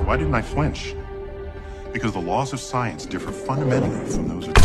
Why didn't I flinch? Because the laws of science differ fundamentally from those of